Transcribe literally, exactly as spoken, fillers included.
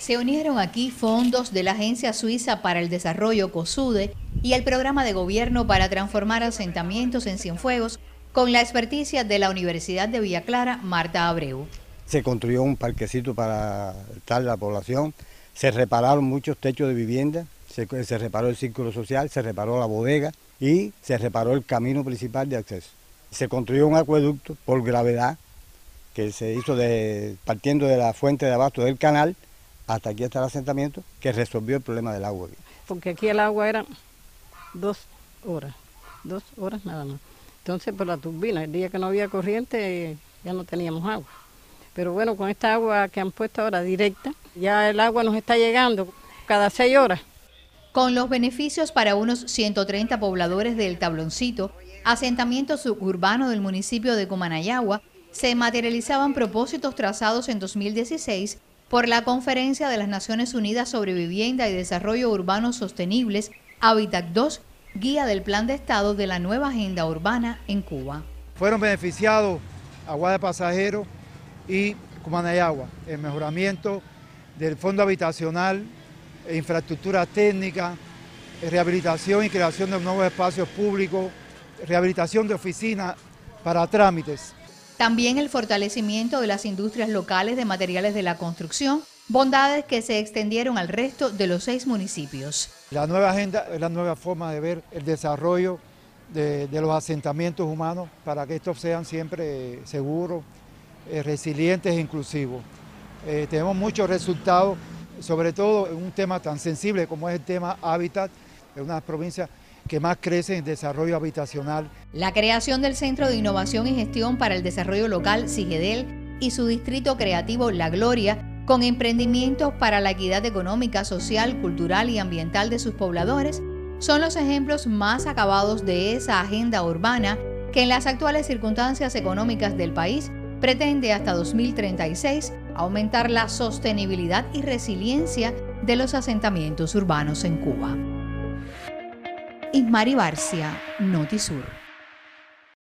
Se unieron aquí fondos de la Agencia Suiza para el Desarrollo COSUDE y el Programa de Gobierno para transformar asentamientos en Cienfuegos con la experticia de la Universidad de Villa Clara, Marta Abreu. Se construyó un parquecito para estar la población, se repararon muchos techos de vivienda, se, se reparó el círculo social, se reparó la bodega y se reparó el camino principal de acceso. Se construyó un acueducto por gravedad que se hizo de, partiendo de la fuente de abasto del canal hasta aquí hasta el asentamiento, que resolvió el problema del agua. Porque aquí el agua era dos horas, dos horas nada más. Entonces por la turbina, el día que no había corriente ya no teníamos agua. Pero bueno, con esta agua que han puesto ahora directa, ya el agua nos está llegando cada seis horas. Con los beneficios para unos ciento treinta pobladores del Tabloncito, asentamiento suburbano del municipio de Cumanayagua, se materializaban propósitos trazados en dos mil dieciséis por la Conferencia de las Naciones Unidas sobre Vivienda y Desarrollo Urbano Sostenibles, Hábitat dos, guía del Plan de Estado de la nueva Agenda Urbana en Cuba. Fueron beneficiados Agua de Pasajeros y Cumanayagua, el mejoramiento del fondo habitacional, infraestructura técnica, rehabilitación y creación de nuevos espacios públicos, rehabilitación de oficinas para trámites. También el fortalecimiento de las industrias locales de materiales de la construcción, bondades que se extendieron al resto de los seis municipios. La nueva agenda es la nueva forma de ver el desarrollo de, de los asentamientos humanos para que estos sean siempre seguros, eh, resilientes e inclusivos. Eh, tenemos muchos resultados, sobre todo en un tema tan sensible como es el tema hábitat, en una provincia que más crece en desarrollo habitacional. La creación del Centro de Innovación y Gestión para el Desarrollo Local, CIGEDEL, y su distrito creativo La Gloria, con emprendimientos para la equidad económica, social, cultural y ambiental de sus pobladores, son los ejemplos más acabados de esa agenda urbana que en las actuales circunstancias económicas del país pretende hasta dos mil treinta y seis aumentar la sostenibilidad y resiliencia de los asentamientos urbanos en Cuba. Ismari Barcia, Notisur.